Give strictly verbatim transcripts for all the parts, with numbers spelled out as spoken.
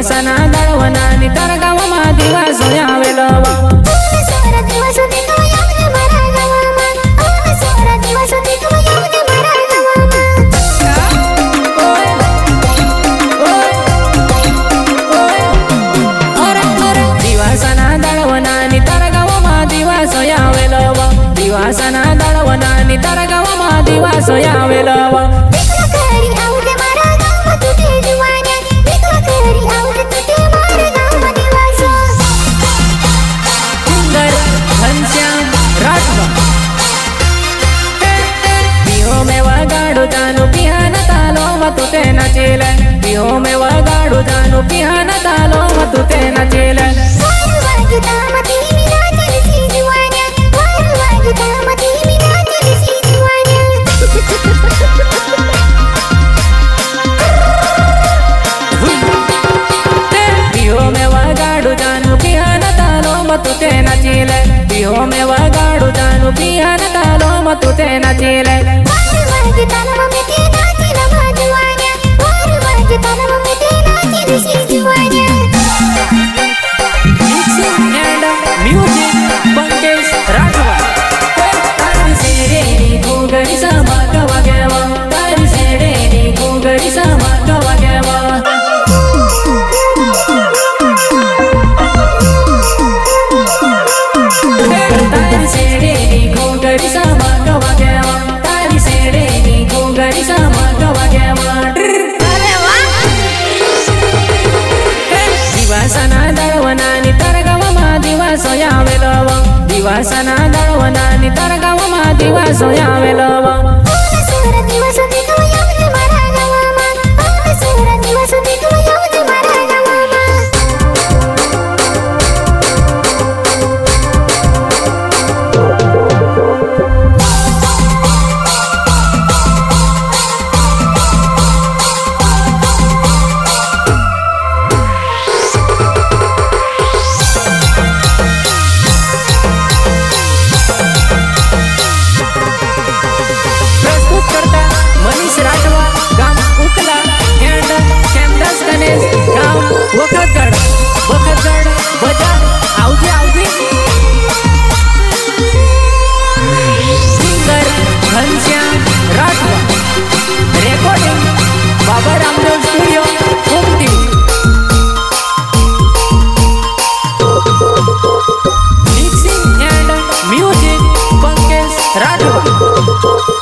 दिवासना दळवना नि तार गावमा दिवास आवेलो सोरा दिवस देखवा यावने मारा गावामा ओ सोरा दिवस देखवा यावने मारा गावामा ओय ओय ओय अरे अरे दिवासना दळवना नि तार गावमा दिवास आवेलो दिवासना दळवना नि तार गावमा दिवास आवेलो तुते नचेले बिहो में वगाड़ू जानू पिहाना तालो तुते नचेले वारवागी तामती मिला चलसी जुवाना वारवागी तामती मिला चलसी जुवाना बिहो में वगाड़ू जानू पिहाना तालो तुते नचेले बिहो में वगाड़ू जानू पिहाना तालो तुते नचेले वारवागी तालम में तेना चिलमा जुवाना वारवागी तालम में तेना चलसी जुवाना Mixing and music Bankesh Raghava तारी सेरे नी गोगरी sama kawagawa तारी सेरे नी गोगरी sama kawagawa तारी सेरे नी गोगरी sama kawagawa तारी सेरे नी गोगरी sama kawagawa अरे वाह दिवासना दळवना नि तार गावमा दिवास आवेलो दिवासना दळवना नि तार गावमा दिवास आवेलो सोरा दिवस देखवा यावने मारा गावामा ओ सोरा दिवस देखवा यावने मारा गावामा प्रस्तुत करता मनीष राठवा गाम उकला एंड कैंपस गणेश गाम वखतगड वखतगड बजार आवजे आवजे singer Ghanshyam Rathwa recording Baba Ramdev studio Kumti mixing and music Pankaj Rathwa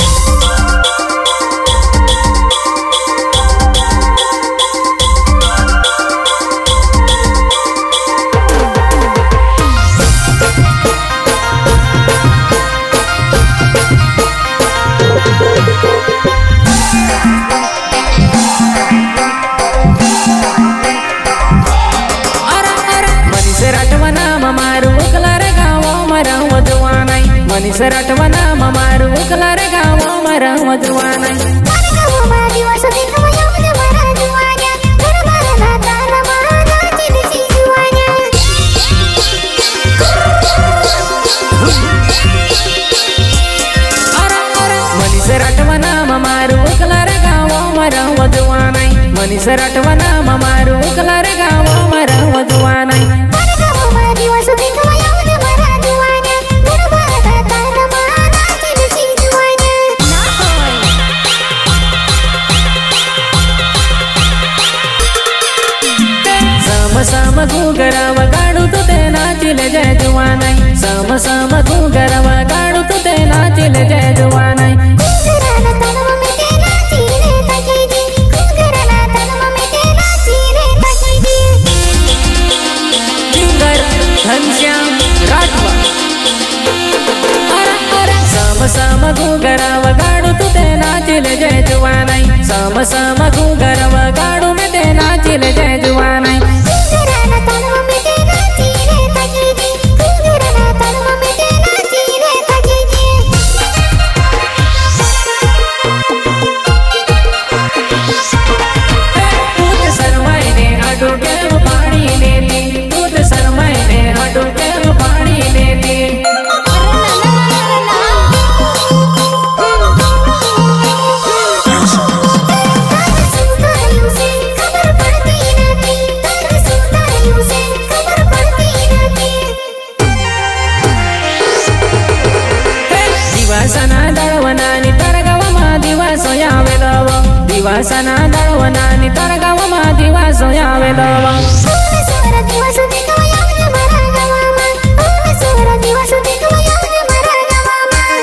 Manish राठवना मारू उकला रे गावो मरा वजवानाई मनीष राठवना मारू उकला रे गावो मरा वजवानाई गावामा दिवस देखवा यावने मारा जुवाना गरबारा नाताला मारा चलसी जुवाना अरे अरे मनीष राठवना मारू उकला रे गावो मरा वजवानाई मनीष राठवना मारू उकला रे गावो मरा वजवानाई गावामा दिवस देखवा यावने मारा जुवाना गरबारा नाताला मारा चलसी जुवाना सम सम घुगरा वगाड़ू तो ते नाचिले जय जुवानाई सम सम घुगरा वगाड़ू तो ते नाचिले जय जुवानाई कुंगराना तलम में तेना चीरे तकेजी कुंगराना तलम में तेना चीरे तकेजी सिंगर घनश्याम राठवा अरे अरे सम सम घुगरा वगाड़ू तो ते नाचिले जय जुवानाई सम सम घुगरा वगाड़ू में ते नाचिले जय जुवानाई कुंगराना तलम में तेना चीरे तकेजी कुंगराना तलम में तेना चीरे तकेजी दूध सरमाई ने हटू के पानी लेती दूध सरमाई ने हटू के पानी लेती सुगायू से દિવાસના દળવનાની તારા ગામમાં દિવાસો આવેલો સોમસોર દિવસો દેખવા આવજે મારા ગામમાં સોમસોર દિવસો દેખવા આવજે મારા ગામમાં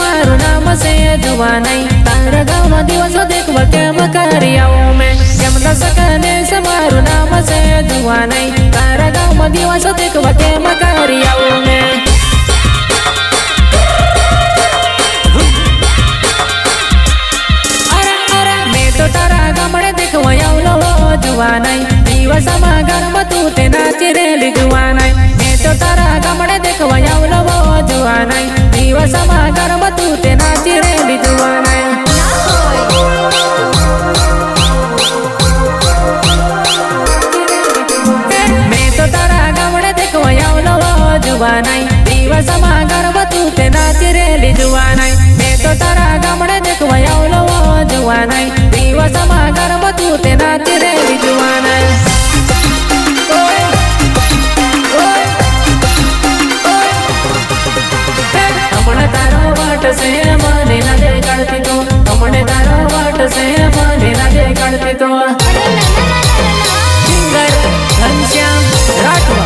जुआ नहीं तारा गाँव दिवस देख केम करियाओ में केम सकने समारू नाम से जुवानाई तारा गाँव में दिवस देखवा के मकारियाओ में अरे अरे मैं तो तारा गामड़े देखवा यावलो जुवानाई दिवस मा घर में तू ते नाची रेली जुवानाई मैं तो तारा गामड़े देखवा यावलो जुवानाई दिवस मा घर में तू ते नाची रेली जुवानाई जुवानाई दिवस मा गरबा तू ते नाची रेली जुवानाई मैं तो तारा गामड़े देखवा यावलो जुवानाई दिवस मा गरबा तू ते नाची रेली जुवानाई हमने तारो वाट से मने ना दे करती तो हमने तारो वाट से मने ना दे करती तो सिंगर घनश्याम राठवा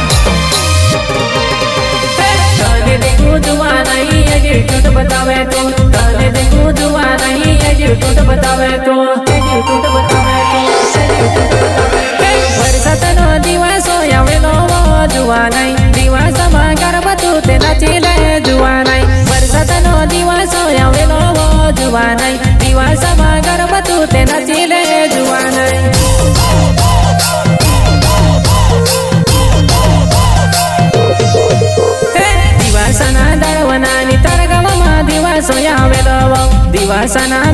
जुवानाई ये झूठ बतावे तो ताने देखो जुवानाई ये झूठ बतावे तो ये झूठ बतावे तो वर्षत नो दिवसो यावेलो जुवानाई दिवस मा गरबा तू ते नाचिले जुवानाई वर्षत नो दिवसो यावेलो जुवानाई दिवस मा गरबा तू ते नाचिले जुवानाई दिवासना दळवनानी तरगवा मा दिवसो यावेलो दिवासना